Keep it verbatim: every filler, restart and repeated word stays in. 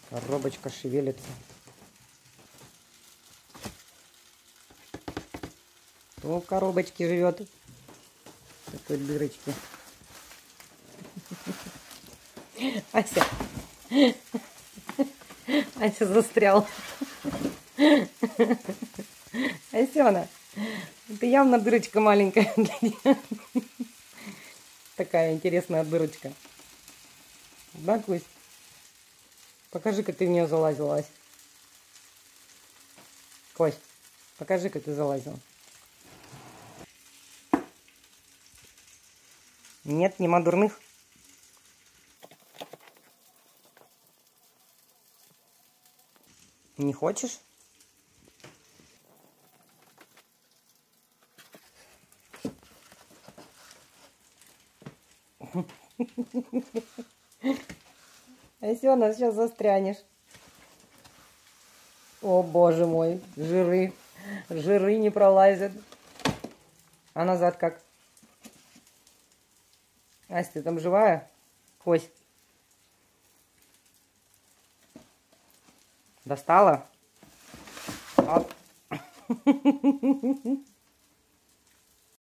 Коробочка шевелится. Кто в коробочке живет? В такой дырочке. Ася. Ася застрял. Асена, это явно дырочка маленькая. Такая интересная дырочка. Да, Кусь? Покажи, как ты в нее залазила, Ась. Кость, покажи, как ты залазила. Нет, нема дурных. Не хочешь? Асена, сейчас застрянешь. О, боже мой, жиры. Жиры не пролазят. А назад как? Ася, ты там живая? Кость. Достала? Оп.